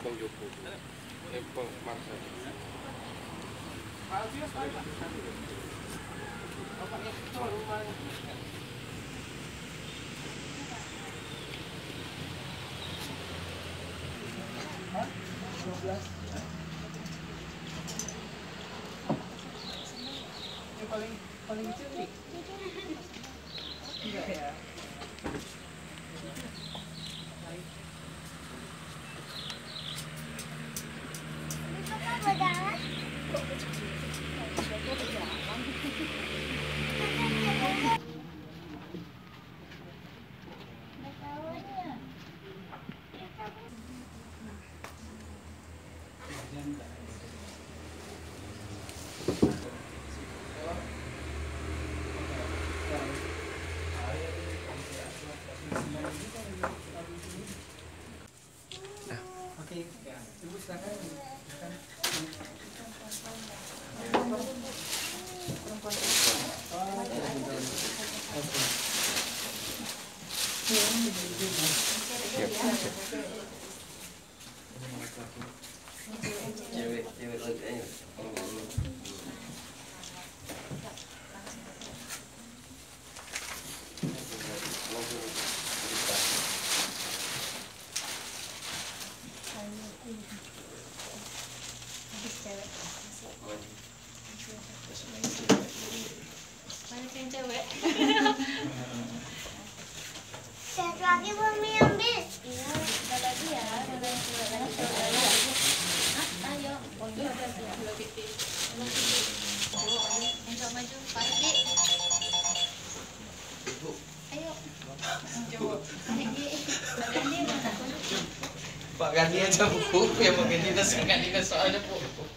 Joko. Marcel. Yang paling kecil nih. Enggak ya. Oke, ya. Ibu silakan. Cewek lagi. Banyak yang cewek. Satu lagi belum ambil. Iya, ada lagi ya. Ada yang cewek lagi. Hah? Ayo. Oh iya, ada lagi. Yang maju, Pak Edi. Ayo. Pak ganti aja buku ya, mau ganti dinas soalnya bu.